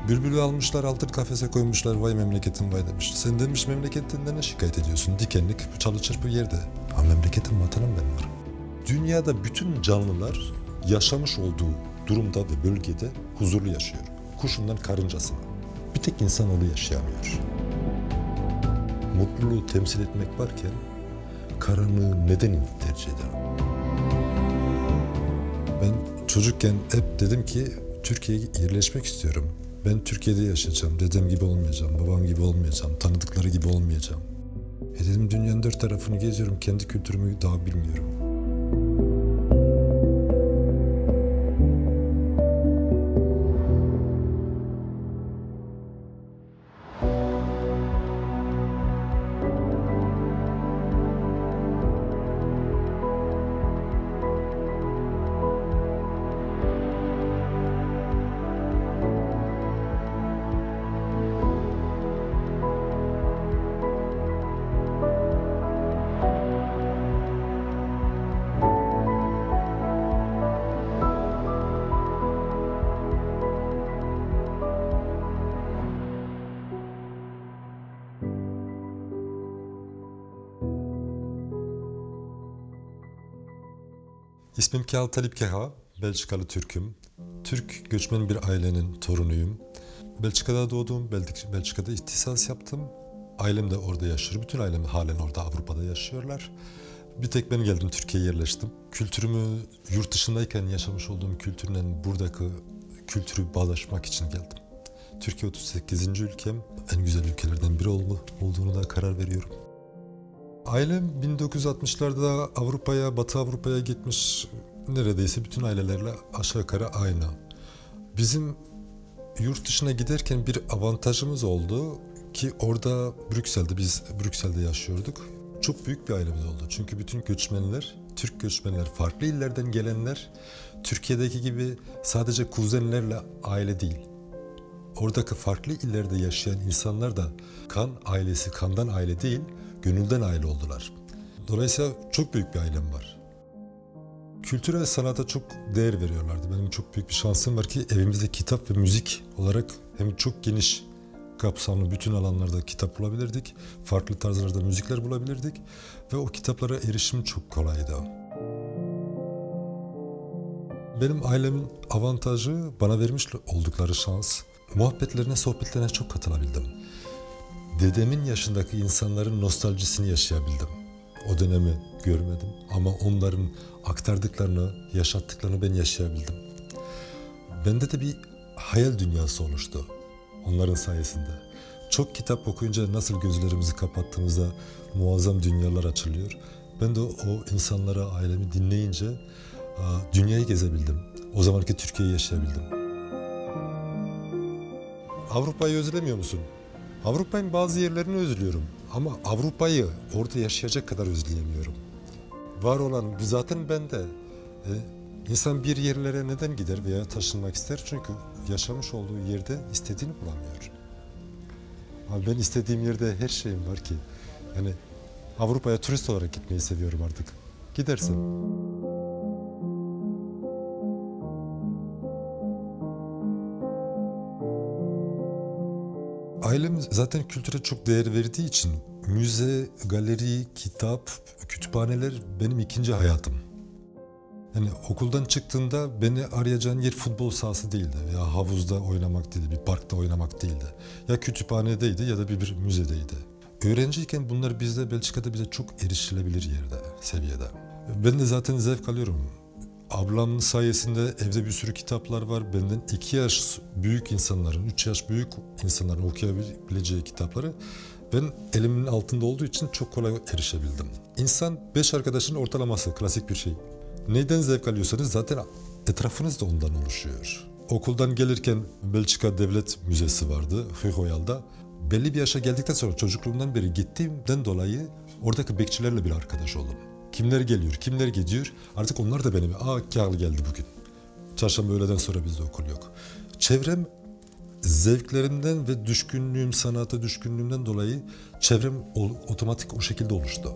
Bülbülü almışlar, altın kafese koymuşlar, vay memleketim vay demiş. Sen demiş memleketinden ne şikayet ediyorsun? Dikenlik, çalı çırpı yerde. Ha memleketim, vatanım benim var. Dünyada bütün canlılar yaşamış olduğu durumda ve bölgede huzurlu yaşıyor. Kuşundan karıncasına. Bir tek insanoğlu yaşayamıyor. Mutluluğu temsil etmek varken karanlığı neden tercih eder? Ben çocukken hep dedim ki Türkiye'ye yerleşmek istiyorum. Ben Türkiye'de yaşayacağım, dedem gibi olmayacağım, babam gibi olmayacağım, tanıdıkları gibi olmayacağım. Dedim dünyanın dört tarafını geziyorum, kendi kültürümü daha bilmiyorum. İsmim Kehal Talip Keha, Belçikalı Türk'üm. Türk göçmen bir ailenin torunuyum. Belçika'da doğdum, Belçika'da ihtisas yaptım. Ailem de orada yaşıyor, bütün ailem halen orada Avrupa'da yaşıyorlar. Bir tek ben geldim, Türkiye'ye yerleştim. Kültürümü yurt dışındayken yaşamış olduğum kültürle buradaki kültürü bağdaşmak için geldim. Türkiye 38. ülkem, en güzel ülkelerden biri olduğunu da karar veriyorum. Ailem 1960'larda Avrupa'ya, Batı Avrupa'ya gitmiş, neredeyse bütün ailelerle aşağı yukarı aynı. Bizim yurt dışına giderken bir avantajımız oldu ki orada biz Brüksel'de yaşıyorduk. Çok büyük bir ailemiz oldu çünkü bütün göçmenler, Türk göçmenler, farklı illerden gelenler, Türkiye'deki gibi sadece kuzenlerle aile değil. Oradaki farklı illerde yaşayan insanlar da kan ailesi, kandan aile değil, gönülden aile oldular. Dolayısıyla çok büyük bir ailem var. Kültüre ve sanata çok değer veriyorlardı. Benim çok büyük bir şansım var ki evimizde kitap ve müzik olarak hem çok geniş kapsamlı bütün alanlarda kitap bulabilirdik. Farklı tarzlarda müzikler bulabilirdik ve o kitaplara erişim çok kolaydı. Benim ailemin avantajı, bana vermiş oldukları şans. Muhabbetlerine, sohbetlerine çok katılabildim. Dedemin yaşındaki insanların nostaljisini yaşayabildim. O dönemi görmedim ama onların aktardıklarını, yaşattıklarını ben yaşayabildim. Bende de bir hayal dünyası oluştu onların sayesinde. Çok kitap okuyunca nasıl gözlerimizi kapattığımızda muazzam dünyalar açılıyor. Ben de o insanlara, ailemi dinleyince dünyayı gezebildim. O zamanki Türkiye'yi yaşayabildim. Avrupa'yı özlemiyor musun? Avrupa'nın bazı yerlerini özlüyorum ama Avrupa'yı orada yaşayacak kadar özleyemiyorum. Var olan bu zaten bende. İnsan bir yerlere neden gider veya taşınmak ister? Çünkü yaşamış olduğu yerde istediğini bulamıyor. Ama ben istediğim yerde her şeyim var ki. Yani Avrupa'ya turist olarak gitmeyi seviyorum artık. Gidersin. Ailem zaten kültüre çok değer verdiği için müze, galeri, kitap, kütüphaneler benim ikinci hayatım. Yani okuldan çıktığında beni arayacağın yer futbol sahası değildi veya havuzda oynamak değildi, bir parkta oynamak değildi. Ya kütüphanedeydi ya da bir müzedeydi. Öğrenciyken bunlar Belçika'da bize çok erişilebilir seviyede. Ben de zaten zevk alıyorum. Ablamın sayesinde evde bir sürü kitaplar var. Benden 2 yaş büyük insanların, 3 yaş büyük insanların okuyabileceği kitapları ben elimin altında olduğu için çok kolay erişebildim. İnsan 5 arkadaşın ortalaması, klasik bir şey. Neyden zevk alıyorsanız zaten etrafınız da ondan oluşuyor. Okuldan gelirken Belçika Devlet Müzesi vardı, Hugoyal'da. Belli bir yaşa geldikten sonra çocukluğumdan beri gittiğimden dolayı oradaki bekçilerle bir arkadaş oldum. Kimler geliyor, kimler gidiyor, artık onlar da benim. Kâhlı geldi bugün. Çarşamba öğleden sonra bizde okul yok. Çevrem zevklerimden ve düşkünlüğüm, sanata düşkünlüğümden dolayı çevrem otomatik o şekilde oluştu.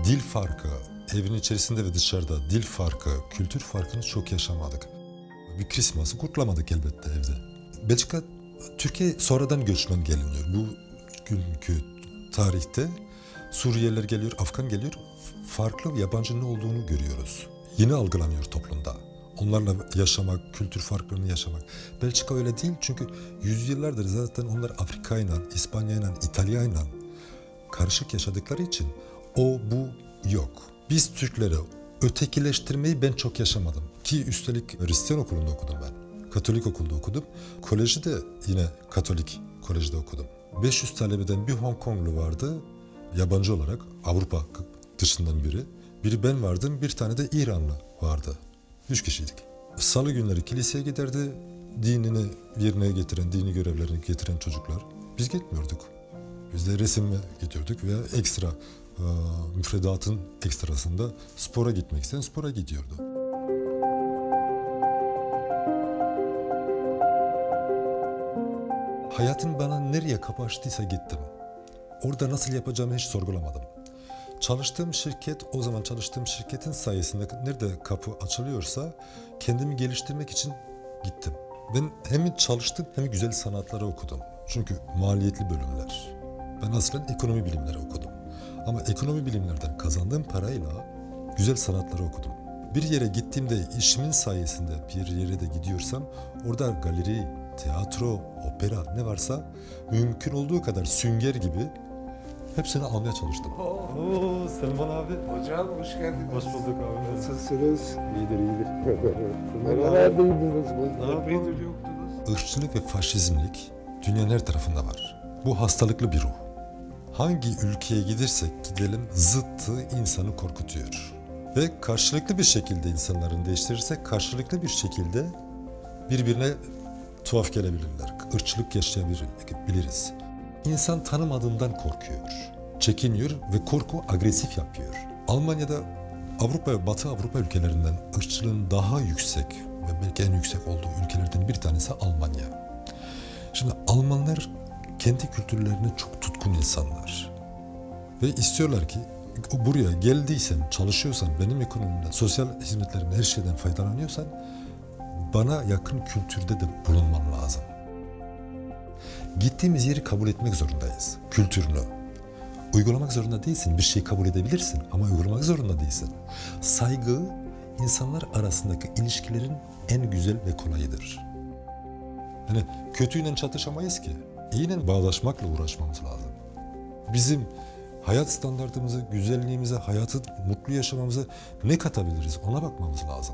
dil farkı, evin içerisinde ve dışarıda dil farkı, kültür farkını çok yaşamadık. Bir Christmas'ı kutlamadık elbette evde. Belçika, Türkiye sonradan göçmen geliniyor. Bu günkü tarihte Suriyeliler geliyor, Afgan geliyor. Farklı yabancı ne olduğunu görüyoruz. Yeni algılanıyor toplumda. Onlarla yaşamak, kültür farklarını yaşamak. Belçika öyle değil çünkü yüzyıllardır zaten onlar Afrika'yla, İspanya'yla, İtalya'yla karışık yaşadıkları için o bu yok. Biz Türkleri ötekileştirmeyi ben çok yaşamadım. Ki üstelik Hristiyan okulunda okudum ben. Katolik okulda okudum. Koleji de yine Katolik kolejde okudum. 500 talebeden bir Hong Konglu vardı. Yabancı olarak Avrupa dışından biri. Biri ben vardım, bir tane de İranlı vardı. 3 kişiydik. Salı günleri kiliseye giderdi. Dinini yerine getiren, dini görevlerini getiren çocuklar. Biz gitmiyorduk. Biz de resime gidiyorduk veya ekstra müfredatın ekstrasında spora gitmek isteyen spora gidiyordu. Hayatım bana nereye kapaştıysa gittim. Orada nasıl yapacağımı hiç sorgulamadım. Çalıştığım şirket, o zaman çalıştığım şirketin sayesinde nerede kapı açılıyorsa kendimi geliştirmek için gittim. Ben hem çalıştım hem güzel sanatları okudum. Çünkü maliyetli bölümler. Ben aslen ekonomi bilimleri okudum. Ama ekonomi bilimlerden kazandığım parayla güzel sanatları okudum. Bir yere gittiğimde işimin sayesinde bir yere de gidiyorsam orada galeri, tiyatro, opera ne varsa mümkün olduğu kadar sünger gibi hepsini almaya çalıştım. Oo, Selman abi. Hocam hoş geldiniz. Hoş bulduk abi. Nasılsınız? İyidir, iyidir. Nerelerdeydiniz? Ne Epeydir yoktunuz. Irkçılık ve faşizmlik dünyanın her tarafında var. Bu hastalıklı bir ruh. Hangi ülkeye gidersek gidelim zıttı insanı korkutuyor. Ve karşılıklı bir şekilde insanların değiştirirsek karşılıklı bir şekilde birbirine tuhaf gelebilirler. Irkçılık yaşayabiliriz. İnsan tanımadığından korkuyor, çekiniyor ve korku agresif yapıyor. Almanya'da Batı Avrupa ülkelerinden ırkçılığın daha yüksek ve belki en yüksek olduğu ülkelerden bir tanesi Almanya. Şimdi Almanlar kendi kültürlerine çok tutkun insanlar. Ve istiyorlar ki buraya geldiysen, çalışıyorsan, benim ekonomimden, sosyal hizmetlerimden, her şeyden faydalanıyorsan bana yakın kültürde de bulunman lazım. Gittiğimiz yeri kabul etmek zorundayız, kültürünü. Uygulamak zorunda değilsin, bir şeyi kabul edebilirsin ama uygulamak zorunda değilsin. Saygı, insanlar arasındaki ilişkilerin en güzel ve kolayıdır. Yani kötüyle çatışamayız ki, iyiyle bağdaşmakla uğraşmamız lazım. Bizim hayat standartımıza, güzelliğimize, hayatı mutlu yaşamamıza ne katabiliriz ona bakmamız lazım.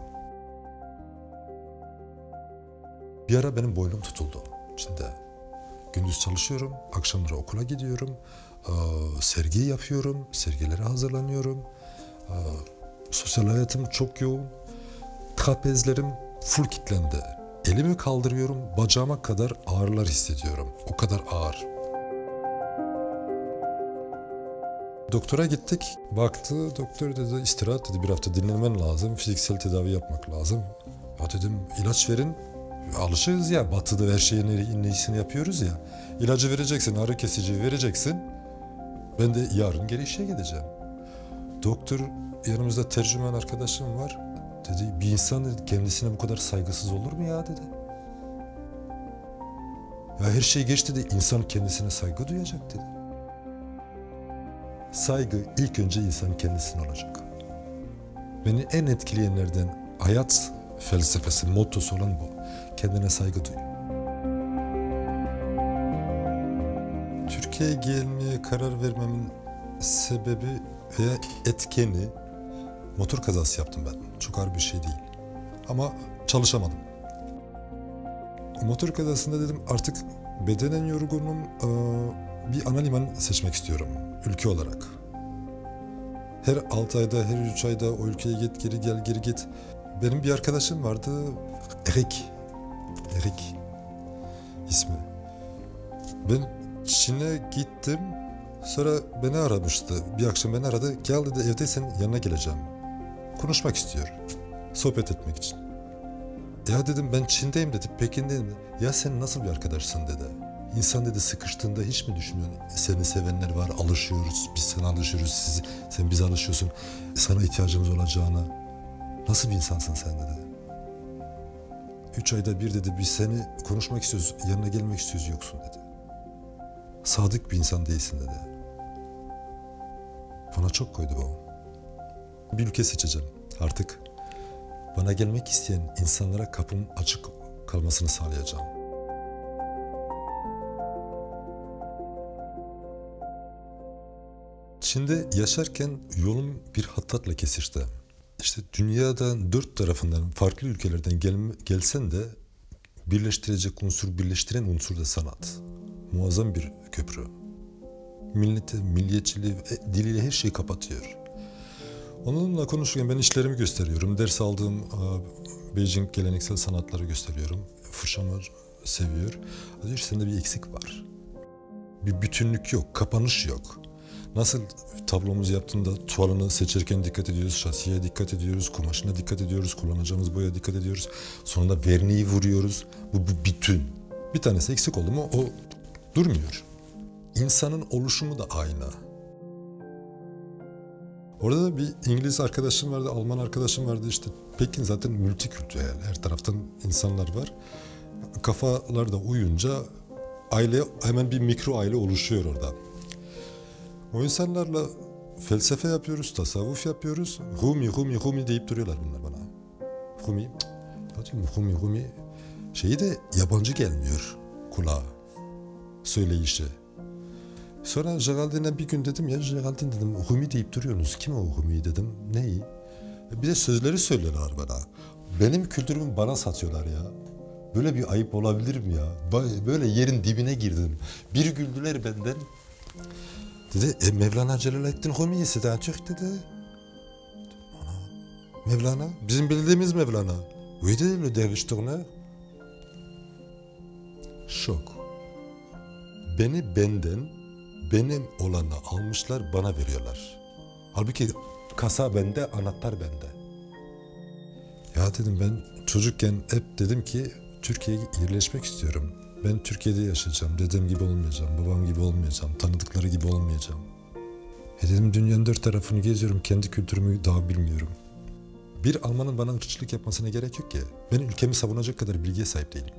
Bir ara benim boynum tutuldu içinde. Gündüz çalışıyorum, akşamları okula gidiyorum, sergi yapıyorum, sergilere hazırlanıyorum. Sosyal hayatım çok yoğun, trapezlerim full kilitlendi. Elimi kaldırıyorum, bacağıma kadar ağrılar hissediyorum. O kadar ağır. Doktora gittik, baktı, doktor dedi istirahat dedi, bir hafta dinlenmen lazım, fiziksel tedavi yapmak lazım. Ya dedim ilaç verin, alışığız ya, batıda her şeyin en iyisini yapıyoruz ya. İlacı vereceksin, ağrı kesici vereceksin, ben de yarın geri işe gideceğim. Doktor, yanımızda tercüman arkadaşım var, dedi bir insan dedi, kendisine bu kadar saygısız olur mu ya dedi. Ya her şey geç dedi, insan kendisine saygı duyacak dedi. Saygı ilk önce insan kendisine olacak. Beni en etkileyenlerden hayat felsefesi, mottosu olan bu. Kendine saygı duy. Türkiye'ye gelmeye karar vermemin sebebi veya etkeni motor kazası yaptım ben. Çok ağır bir şey değil. Ama çalışamadım. Motor kazasında dedim artık bedenen yorgunum. Bir ana liman seçmek istiyorum ülke olarak. Her 6 ayda, her 3 ayda o ülkeye git, geri gel, geri git. Benim bir arkadaşım vardı, Erik ismi. Ben Çin'e gittim, sonra beni aramıştı. Bir akşam beni aradı, gel dedi evdeysen yanına geleceğim. Konuşmak istiyor, sohbet etmek için. Ya dedim ben Çin'deyim dedi, Pekin'deyim dedi. Ya sen nasıl bir arkadaşsın dedi. İnsan dedi sıkıştığında hiç mi düşünmüyorsun? Seni sevenler var, alışıyoruz, biz sana alışıyoruz, sen bize alışıyorsun. Sana ihtiyacımız olacağına. Nasıl bir insansın sen dedi. 3 ayda bir dedi biz seni konuşmak istiyoruz, yanına gelmek istiyoruz yoksun dedi. Sadık bir insan değilsin dedi. Bana çok koydu babam. Bir ülke seçeceğim artık. Bana gelmek isteyen insanlara kapım açık kalmasını sağlayacağım. Çin'de yaşarken yolum bir hattatla kesişti. İşte dünyadan 4 tarafından, farklı ülkelerden gelsen de birleştirecek unsur, birleştiren unsur da sanat. Muazzam bir köprü. Millete, milliyetçiliği, diliyle her şeyi kapatıyor. Onunla konuşurken ben işlerimi gösteriyorum. Ders aldığım Beijing geleneksel sanatları gösteriyorum. Fırçamı seviyor. Diyor ki sende bir eksik var. Bir bütünlük yok, kapanış yok. Nasıl tablomuzu yaptığında tuvalını seçerken dikkat ediyoruz, şasiye dikkat ediyoruz, kumaşına dikkat ediyoruz, kullanacağımız boyaya dikkat ediyoruz. Sonunda verniği vuruyoruz. Bu bütün. Bir tanesi eksik oldu mu o durmuyor. İnsanın oluşumu da aynı. Orada da bir İngiliz arkadaşım vardı, Alman arkadaşım vardı işte. Pekin zaten multikültürel, her taraftan insanlar var. Kafalar da uyunca aile, hemen bir mikro aile oluşuyor orada. O insanlarla felsefe yapıyoruz, tasavvuf yapıyoruz. Humi deyip duruyorlar bunlar bana. Humi, Humi. Şeyi de yabancı gelmiyor kulağa, söyleyişi. Sonra Geraldin'e bir gün dedim ya Geraldine dedim Humi deyip duruyorsunuz. Kim o Humi dedim. Neyi? Bir de sözleri söylüyorlar bana. Benim kültürümü bana satıyorlar ya. Böyle bir ayıp olabilir mi ya? Böyle yerin dibine girdim. Bir güldüler benden. Dedi Mevlana Celaleddin Rumi'yi sizden Türk dedi. Ana, Mevlana, bizim bildiğimiz Mevlana. Oui dedi le derviş tourneur. Şok. Beni benden, benim olanı almışlar bana veriyorlar. Halbuki kasa bende, anahtar bende. Ya dedim ben çocukken hep dedim ki Türkiye'ye yerleşmek istiyorum. Ben Türkiye'de yaşayacağım, dedem gibi olmayacağım, babam gibi olmayacağım, tanıdıkları gibi olmayacağım. Dedim dünyanın 4 tarafını geziyorum, kendi kültürümü daha bilmiyorum. Bir Almanın bana ırkçılık yapmasına gerek yok ki. Ben ülkemi savunacak kadar bilgiye sahip değilim.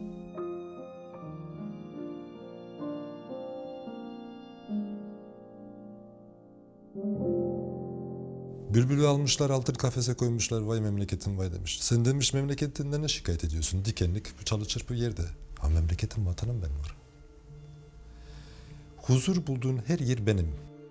Bülbülü almışlar, altın kafese koymuşlar, vay memleketim vay demiş. Sen demiş memleketinden ne şikayet ediyorsun? Dikenlik, çalı çırpı yerde. Ha memleketim, vatanım benim var. Huzur bulduğun her yer benim.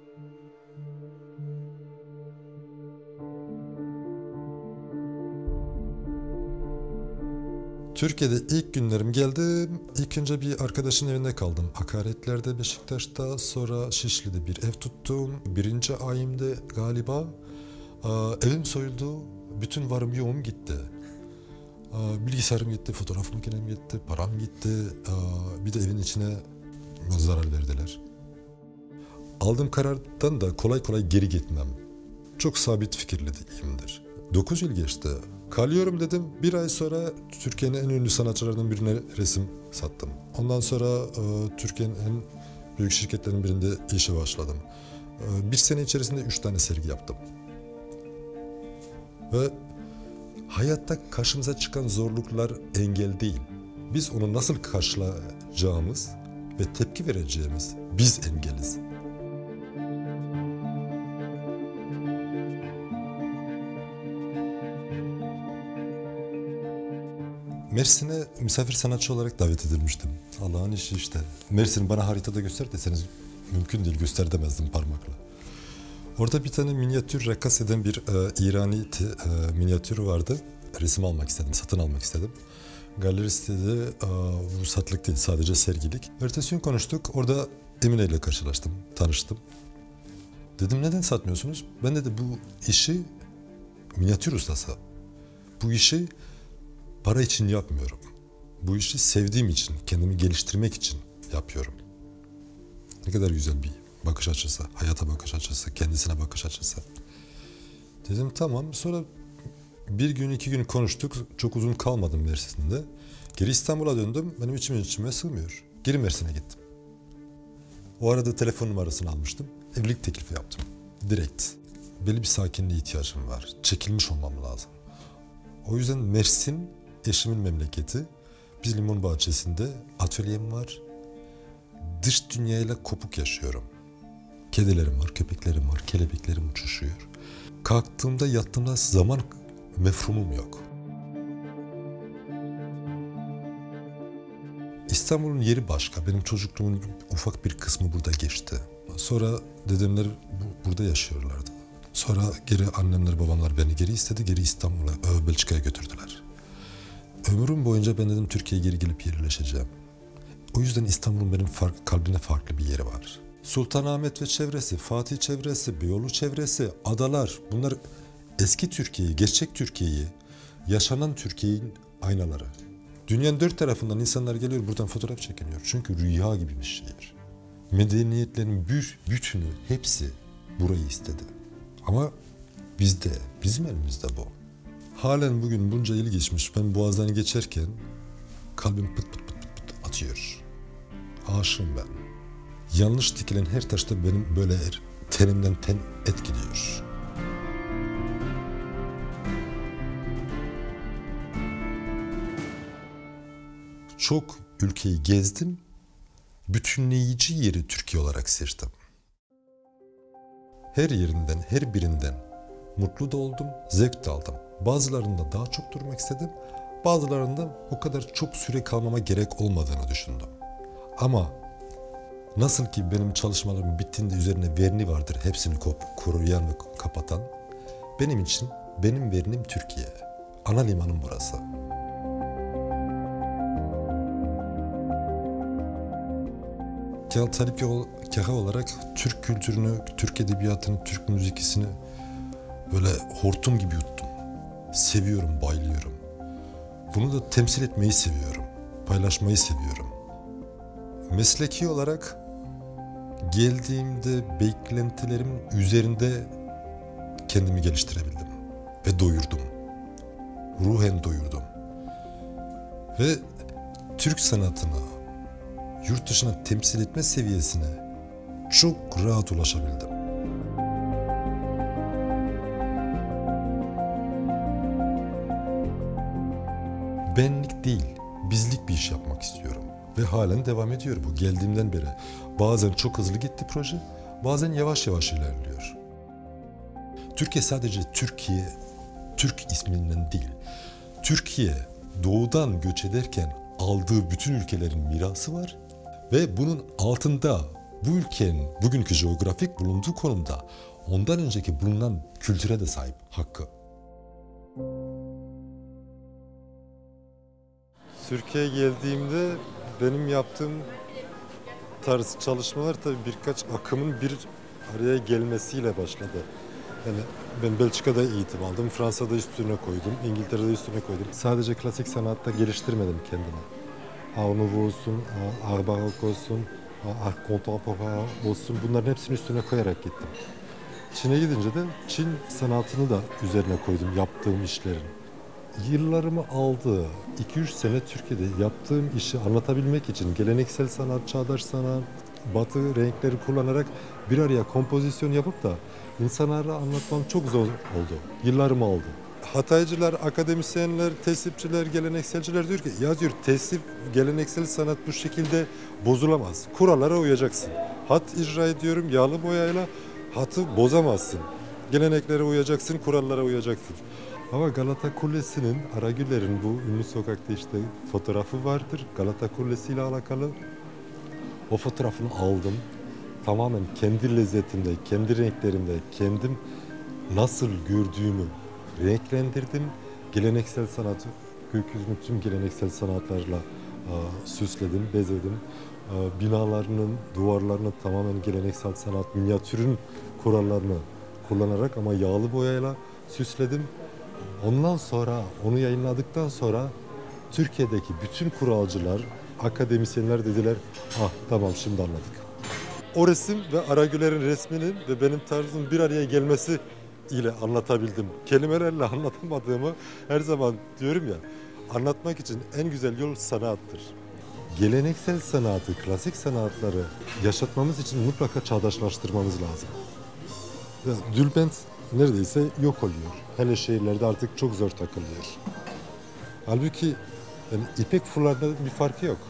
Türkiye'de ilk günlerim geldim. İlk önce bir arkadaşın evinde kaldım. Akaretler'de, Beşiktaş'ta, sonra Şişli'de bir ev tuttum. 1. ayımda galiba. Evim soyuldu. Bütün varım yoğum gitti. Bilgisayarım gitti, fotoğraf makinem gitti, param gitti. Bir de evin içine zarar verdiler. Aldığım karardan da kolay kolay geri gitmem. Çok sabit fikirliyimdir. 9 yıl geçti. Kalıyorum dedim. 1 ay sonra Türkiye'nin en ünlü sanatçılarından birine resim sattım. Ondan sonra Türkiye'nin en büyük şirketlerin birinde işe başladım. 1 sene içerisinde 3 tane sergi yaptım. Ve hayatta karşımıza çıkan zorluklar engel değil. Biz onu nasıl karşılayacağımız ve tepki vereceğimiz biz engeliz. Mersin'e misafir sanatçı olarak davet edilmiştim. Allah'ın işi işte. Mersin'i bana haritada göster deseniz mümkün değil, göster demezdim parmakla. Orada bir tane minyatür rakas eden bir İrani minyatür vardı. Resim almak istedim, satın almak istedim. Galerist dedi, bu satılık değil, sadece sergilik. Ertesi gün konuştuk, orada Emine ile karşılaştım, tanıştım. Dedim neden satmıyorsunuz? Ben dedi bu işi, minyatür ustası, bu işi para için yapmıyorum. Bu işi sevdiğim için, kendimi geliştirmek için yapıyorum. Ne kadar güzel bir bakış açısı, hayata bakış açısı, kendisine bakış açısı. Dedim tamam. Sonra 1 gün 2 gün konuştuk. Çok uzun kalmadım Mersin'de. Geri İstanbul'a döndüm. Benim içime sığmıyor. Geri Mersin'e gittim. O arada telefon numarasını almıştım. Evlilik teklifi yaptım. Direkt. Belli bir sakinliğe ihtiyacım var. Çekilmiş olmam lazım. O yüzden Mersin eşimin memleketi. Biz limon bahçesinde atölyem var. Dış dünyayla kopuk yaşıyorum. Kedilerim var, köpeklerim var, kelebeklerim uçuşuyor. Kalktığımda, yattığımda zaman mefhumum yok. İstanbul'un yeri başka. Benim çocukluğumun ufak bir kısmı burada geçti. Sonra dedemler burada yaşıyorlardı. Sonra geri annemler, babamlar beni geri istedi. Geri İstanbul'a, Belçika'ya götürdüler. Ömrüm boyunca ben dedim Türkiye'ye geri gelip yerleşeceğim. O yüzden İstanbul'un benim kalbimde farklı bir yeri var. Sultanahmet ve çevresi, Fatih çevresi, Beyoğlu çevresi, adalar, bunlar eski Türkiye'yi, gerçek Türkiye'yi, yaşanan Türkiye'nin aynaları. Dünyanın dört tarafından insanlar geliyor, buradan fotoğraf çekiniyor. Çünkü rüya gibi bir şehir. Medeniyetlerin bütünü, hepsi burayı istedi. Ama bizde, bizim elimizde bu. Halen bugün bunca yıl geçmiş, ben Boğaz'dan geçerken kalbim pıt pıt pıt pıt pıt atıyor. Aşığım ben. Yanlış dikilen her taşta benim böyle tenimden ten et gidiyor. Çok ülkeyi gezdim, bütünleyici yeri Türkiye olarak seçtim. Her yerinden, her birinden mutlu da oldum, zevk de aldım. Bazılarında daha çok durmak istedim, bazılarında o kadar çok süre kalmama gerek olmadığını düşündüm. Ama nasıl ki benim çalışmalarım bittiğinde üzerine verni vardır, hepsini koruyan ve kapatan, benim için benim vernim Türkiye. Ana limanım burası. Talip Kera olarak Türk kültürünü, Türk edebiyatını, Türk müzikisini böyle hortum gibi yuttum. Seviyorum, bayılıyorum. Bunu da temsil etmeyi seviyorum, paylaşmayı seviyorum. Mesleki olarak geldiğimde beklentilerimin üzerinde kendimi geliştirebildim ve doyurdum. Ruhen doyurdum. Ve Türk sanatını yurt dışına temsil etme seviyesine çok rahat ulaşabildim. Benlik değil, bizlik bir iş yapmak istiyorum. Ve halen devam ediyor bu geldiğimden beri. Bazen çok hızlı gitti proje, bazen yavaş yavaş ilerliyor. Türkiye sadece Türkiye, Türk isminden değil. Türkiye doğudan göç ederken aldığı bütün ülkelerin mirası var. Ve bunun altında bu ülkenin bugünkü jeografik bulunduğu konumda ondan önceki bulunan kültüre de sahip hakkı. Türkiye'ye geldiğimde benim yaptığım tarz çalışmalar tabii birkaç akımın bir araya gelmesiyle başladı. Yani ben Belçika'da eğitim aldım, Fransa'da üstüne koydum, İngiltere'de üstüne koydum. Sadece klasik sanatta geliştirmedim kendimi. Art Nouveau olsun, Art Baroque olsun, Art Contemporain olsun, bunların hepsini üstüne koyarak gittim. Çin'e gidince de Çin sanatını da üzerine koydum yaptığım işlerin. Yıllarımı aldı. 2-3 sene Türkiye'de yaptığım işi anlatabilmek için geleneksel sanat, çağdaş sanat, batı renkleri kullanarak bir araya kompozisyon yapıp da insanlara anlatmam çok zor oldu. Yıllarımı aldı. Hataycılar, akademisyenler, tesipçiler, gelenekselciler diyor ki ya diyor tesip, geleneksel sanat bu şekilde bozulamaz. Kurallara uyacaksın. Hat icra ediyorum yağlı boyayla hatı bozamazsın. Geleneklere uyacaksın, kurallara uyacaksın. Ama Galata Kulesi'nin, Aragüler'in bu ünlü sokakta işte fotoğrafı vardır. Galata Kulesi ile alakalı. O fotoğrafını aldım. Tamamen kendi lezzetimde, kendi renklerimde, kendim nasıl gördüğümü renklendirdim. Geleneksel sanatı, gökyüzünü tüm geleneksel sanatlarla süsledim, bezedim. Binalarının, duvarlarını tamamen geleneksel sanat, minyatürün kurallarını kullanarak ama yağlı boyayla süsledim. Ondan sonra, onu yayınladıktan sonra Türkiye'deki bütün kuralcılar, akademisyenler dediler, ah tamam şimdi anladık. O resim ve Aragüler'in resminin ve benim tarzım bir araya gelmesi ile anlatabildim. Kelimelerle anlatamadığımı her zaman diyorum ya, anlatmak için en güzel yol sanattır. geleneksel sanatı, klasik sanatları yaşatmamız için mutlaka çağdaşlaştırmamız lazım. Tülbent neredeyse yok oluyor. Hele şehirlerde artık çok zor takılıyor. Halbuki yani ipek fularında bir farkı yok.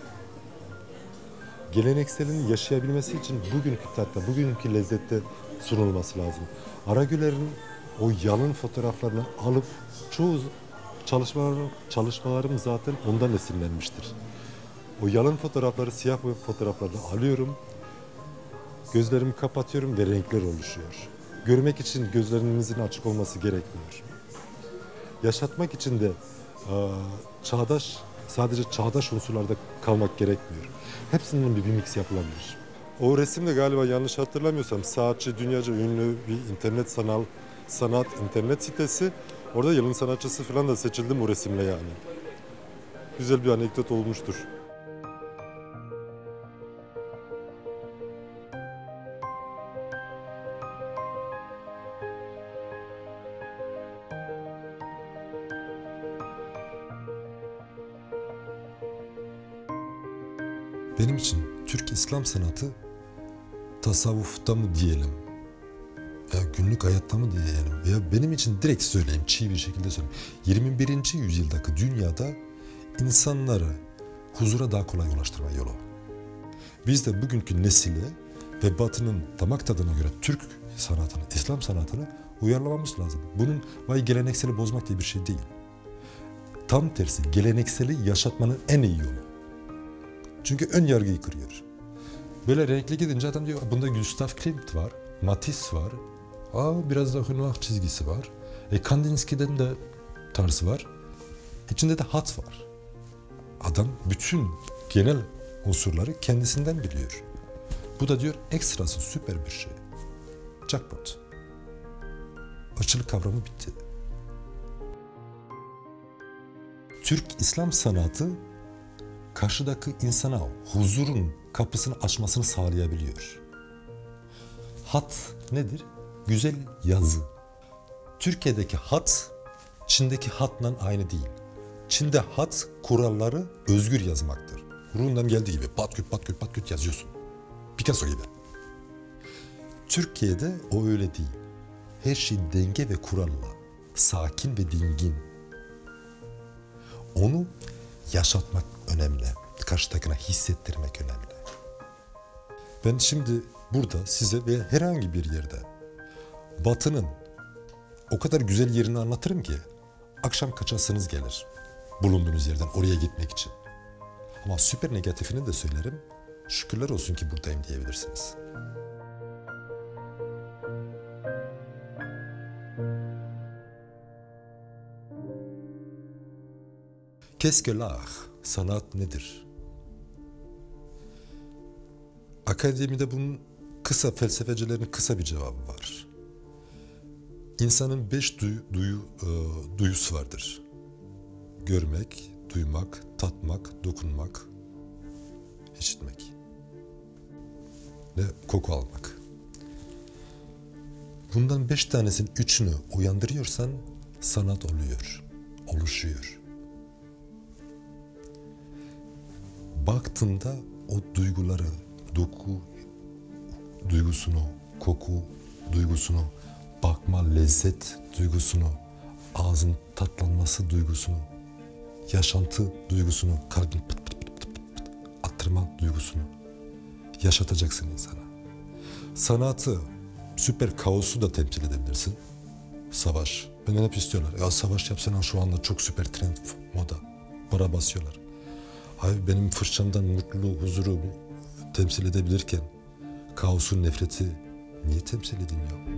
Gelenekselin yaşayabilmesi için bugünkü tatta, bugünkü lezzette sunulması lazım. Aragüler'in o yalın fotoğraflarını alıp çoğu çalışmalarım zaten ondan esinlenmiştir. O yalın fotoğrafları, siyah fotoğraflarını alıyorum, gözlerimi kapatıyorum ve renkler oluşuyor. Görmek için gözlerinizin açık olması gerekmiyor. Yaşatmak için de sadece çağdaş unsurlarda kalmak gerekmiyor. Hepsinin bir mix yapılabilir. O resimde galiba yanlış hatırlamıyorsam saatçi dünyaca ünlü bir sanat internet sitesi. Orada yılın sanatçısı falan da seçildim o resimle yani. Güzel bir anekdot olmuştur. Benim için Türk İslam sanatı tasavvufta mı diyelim, ya günlük hayatta mı diyelim, veya benim için direkt söyleyeyim, çiğ bir şekilde söyleyeyim. 21. yüzyıldaki dünyada insanları huzura daha kolay ulaştırma yolu. Biz de bugünkü nesile ve Batı'nın damak tadına göre Türk sanatını, İslam sanatını uyarlamamız lazım. Bunun gelenekseli bozmak diye bir şey değil. Tam tersi, gelenekseli yaşatmanın en iyi yolu. Çünkü ön yargıyı kırıyor. Böyle renkli gidince adam diyor, bunda Gustav Klimt var, Matisse var, biraz da Renoir çizgisi var. Kandinsky'den de tarzı var. İçinde de hat var. Adam bütün genel unsurları kendisinden biliyor. Bu da diyor ekstrası süper bir şey. Jackpot. Açılık kavramı bitti. Türk İslam sanatı karşıdaki insana huzurun kapısını açmasını sağlayabiliyor. Hat nedir? Güzel yazı. Türkiye'deki hat, Çin'deki hatla aynı değil. Çin'de hat kuralları özgür yazmaktır. Rum'dan geldiği gibi pat küt yazıyorsun. Picasso gibi. Türkiye'de o öyle değil. Her şey denge ve kuralla. Sakin ve dingin. Onu yaşatmak önemli. Karşıdakine hissettirmek önemli. Ben şimdi burada size ve herhangi bir yerde Batı'nın o kadar güzel yerini anlatırım ki akşam kaçasınız gelir bulunduğunuz yerden oraya gitmek için. Ama süper negatifini de söylerim. Şükürler olsun ki buradayım diyebilirsiniz. Qu'est-ce que l'art? Sanat nedir? Akademide bunun felsefecilerin kısa bir cevabı var. İnsanın 5 duyusu vardır. Görmek, duymak, tatmak, dokunmak, işitmek ve koku almak. Bundan 5 tanesinin 3'ünü uyandırıyorsan sanat oluyor, oluşuyor. Baktığında o duyguları, doku duygusunu, koku duygusunu, bakma, lezzet duygusunu, ağzın tatlanması duygusunu, yaşantı duygusunu, kalbin pıt pıt pıt pıt pıt attırma duygusunu yaşatacaksın insana. Sanatı, süper kaosu da temsil edebilirsin. Savaş. Benden hep istiyorlar. Ya savaş yapsana, şu anda çok süper trend, moda. Para basıyorlar. Hayır, benim fırçamdan mutluluğu, huzuru temsil edebilirken kaosun, nefreti niye temsil edeyim ya?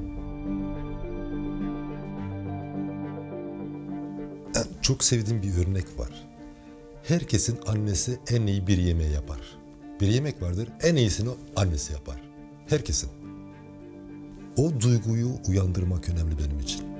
Çok sevdiğim bir örnek var. Herkesin annesi en iyi bir yemeği yapar. Bir yemek vardır, en iyisini annesi yapar. Herkesin. O duyguyu uyandırmak önemli benim için.